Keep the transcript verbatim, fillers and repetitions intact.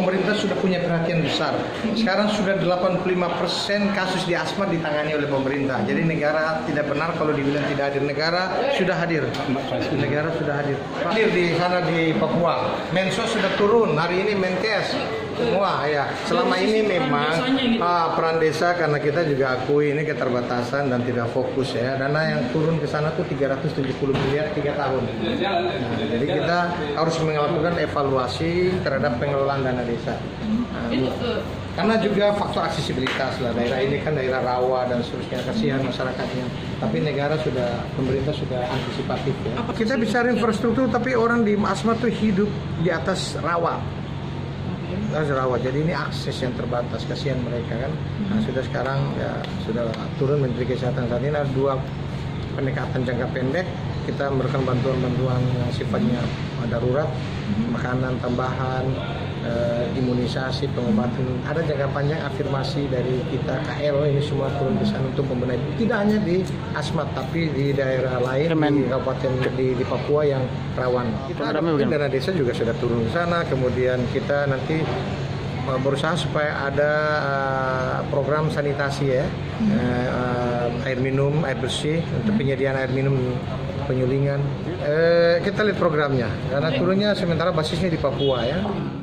pemerintah sudah punya perhatian besar. Sekarang sudah delapan puluh lima persen kasus di asma ditangani oleh pemerintah. Jadi negara tidak benar kalau dibilang tidak hadir. Negara sudah hadir. Negara sudah hadir. Hadir di sana di Papua. Mensos sudah turun. Hari ini Menkes semua ya. Selama ini memang ah, peran desa karena kita juga akui ini keterbatasan dan tidak fokus ya. Dana yang turun ke sana tuh tiga ratus tujuh puluh miliar tiga tahun. Nah, jadi kita harus melakukan evaluasi terhadap pengelolaan dana desa. Nah, karena juga faktor aksesibilitas lah, daerah ini kan daerah rawa dan seterusnya, kasihan masyarakatnya. Tapi negara sudah, pemerintah sudah antisipatif ya. Kita bicara infrastruktur, tapi orang di Asmat tuh hidup di atas rawa. Rawa, jadi ini akses yang terbatas, kasihan mereka kan. Nah, sudah sekarang ya sudah turun Menteri Kesehatan saat ini ada dua pendekatan jangka pendek. Kita memberikan bantuan-bantuan yang sifatnya darurat, makanan tambahan, eh, imunisasi, pengobatan. Ada jangka panjang afirmasi dari kita K L ini semua turun ke sana untuk membenahi. Tidak hanya di Asmat, tapi di daerah lain di kabupaten di, di Papua yang rawan. Kita ada dana desa juga sudah turun ke sana. Kemudian kita nanti berusaha supaya ada uh, program sanitasi ya, hmm. uh, air minum, air bersih untuk penyediaan air minum, penyulingan. Uh, kita lihat programnya karena turunnya sementara basisnya di Papua ya.